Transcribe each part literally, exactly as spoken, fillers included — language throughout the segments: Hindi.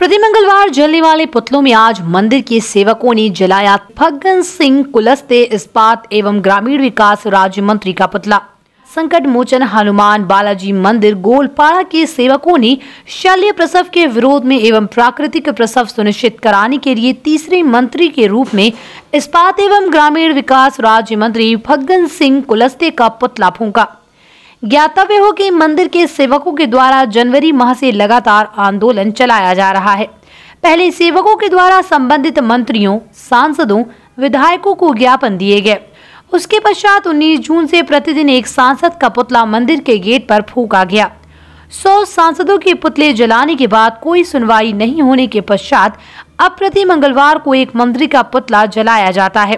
प्रति मंगलवार जलने वाले पुतलों में आज मंदिर के सेवकों ने जलाया फग्गन सिंह कुलस्ते इस्पात एवं ग्रामीण विकास राज्य मंत्री का पुतला। संकट मोचन हनुमान बालाजी मंदिर गोलपाड़ा के सेवकों ने शल्य प्रसव के विरोध में एवं प्राकृतिक प्रसव सुनिश्चित कराने के लिए तीसरे मंत्री के रूप में इस्पात एवं ग्रामीण विकास राज्य मंत्री फग्गन सिंह कुलस्ते का पुतला फूंका। ज्ञातव्य हो कि मंदिर के सेवकों के द्वारा जनवरी माह से लगातार आंदोलन चलाया जा रहा है। पहले सेवकों के द्वारा संबंधित मंत्रियों, सांसदों, विधायकों को ज्ञापन दिए गए। उसके पश्चात उन्नीस जून से प्रतिदिन एक सांसद का पुतला मंदिर के गेट पर फूंका गया। सौ सांसदों के पुतले जलाने के बाद कोई सुनवाई नहीं होने के पश्चात अब प्रति मंगलवार को एक मंत्री का पुतला जलाया जाता है।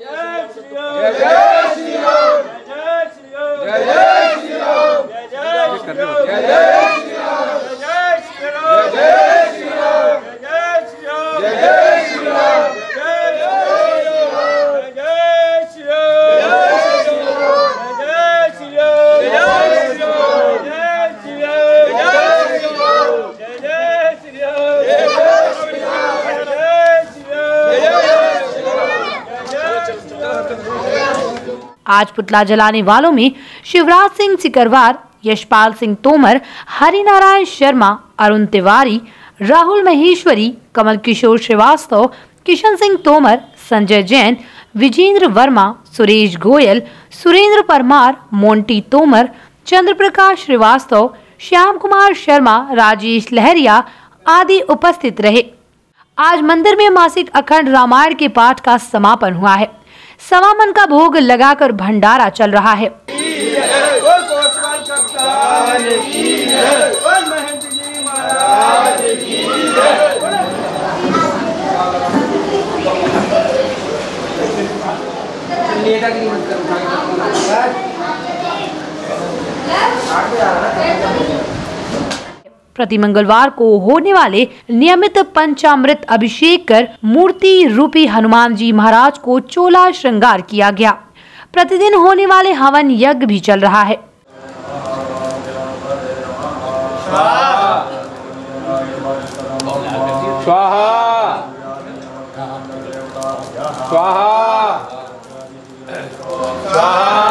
आज पुतला जलाने वालों में शिवराज सिंह सिकरवार, यशपाल सिंह तोमर, हरिनारायण शर्मा, अरुण तिवारी, राहुल महेश्वरी, कमल किशोर श्रीवास्तव, किशन सिंह तोमर, संजय जैन, विजेंद्र वर्मा, सुरेश गोयल, सुरेंद्र परमार, मोंटी तोमर, चंद्र प्रकाश श्रीवास्तव, श्याम कुमार शर्मा, राजेश लहरिया आदि उपस्थित रहे। आज मंदिर में मासिक अखंड रामायण के पाठ का समापन हुआ है। सवा मन का भोग लगाकर भंडारा चल रहा है। प्रति मंगलवार को होने वाले नियमित पंचामृत अभिषेक कर मूर्ति रूपी हनुमान जी महाराज को चोला श्रृंगार किया गया। प्रतिदिन होने वाले हवन यज्ञ भी चल रहा है। स्वाहा स्वाहा स्वाहा।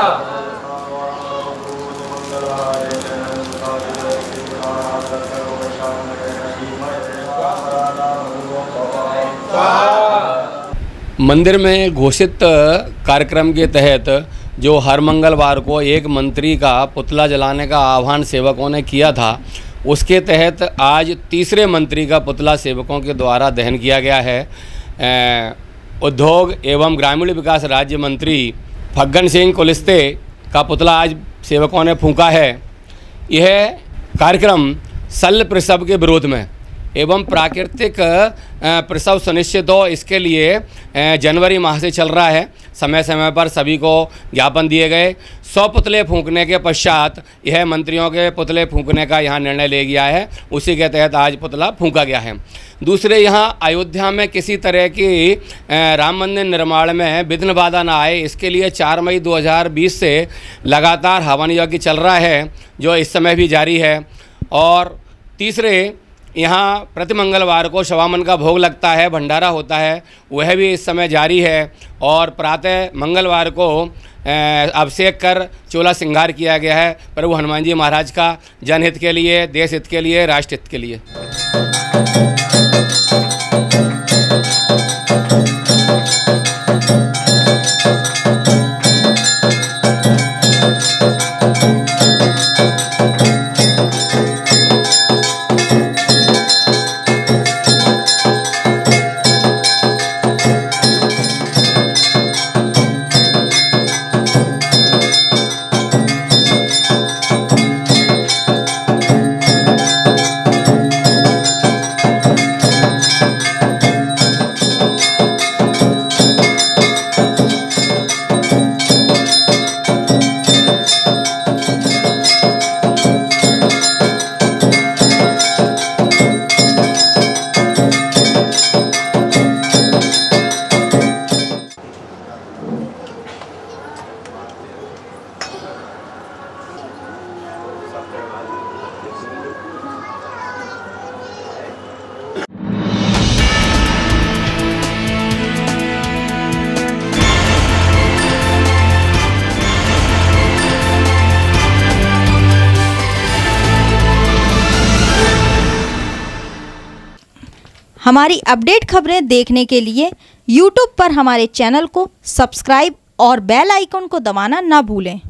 मंदिर में घोषित कार्यक्रम के तहत जो हर मंगलवार को एक मंत्री का पुतला जलाने का आह्वान सेवकों ने किया था, उसके तहत आज तीसरे मंत्री का पुतला सेवकों के द्वारा दहन किया गया है। उद्योग एवं ग्रामीण विकास राज्य मंत्री फग्गन सिंह कुलस्ते का पुतला आज सेवकों ने फूंका है। यह कार्यक्रम शल्य प्रसव के विरोध में एवं प्राकृतिक प्रसव सुनिश्चित हो, इसके लिए जनवरी माह से चल रहा है। समय समय पर सभी को ज्ञापन दिए गए। सौ पुतले फूंकने के पश्चात यह मंत्रियों के पुतले फूंकने का यहाँ निर्णय ले गया है। उसी के तहत आज पुतला फूंका गया है। दूसरे, यहाँ अयोध्या में किसी तरह की राम मंदिर निर्माण में विघ्न बाधा न आए, इसके लिए चार मई दो हज़ार बीस से लगातार हवन यज्ञ चल रहा है, जो इस समय भी जारी है। और तीसरे, यहाँ प्रति मंगलवार को शवामन का भोग लगता है, भंडारा होता है, वह भी इस समय जारी है। और प्रातः मंगलवार को अभिषेक कर चोला श्रृंगार किया गया है प्रभु हनुमान जी महाराज का, जनहित के लिए, देश हित के लिए, राष्ट्र हित के लिए। हमारी अपडेट खबरें देखने के लिए यूट्यूब पर हमारे चैनल को सब्सक्राइब और बेल आइकन को दबाना ना भूलें।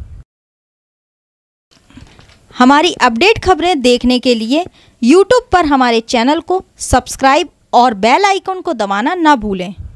हमारी अपडेट खबरें देखने के लिए यूट्यूब पर हमारे चैनल को सब्सक्राइब और बेल आइकन को दबाना ना भूलें।